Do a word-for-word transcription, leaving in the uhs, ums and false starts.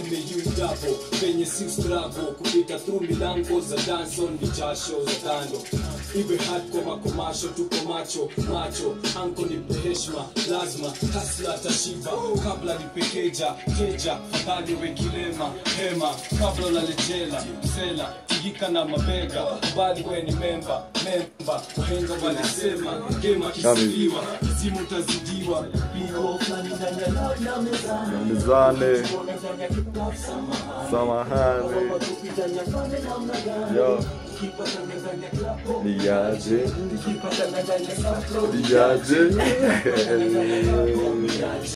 nimeyuidabo penye si struggle kupita through milango za dance on vichasho za kando iwe hardcore makomasho tuko macho macho anko ni heshima lazima hasla tashiba kabla nipekeja keja fadhali wekilema hema kabla la lejela sela tigika na mabega bali we ni memba memba wahenga walisema gema kisifiwa zimu tazidiwa iko flani ndani ya na mezani mezani samahani yo niaje niaje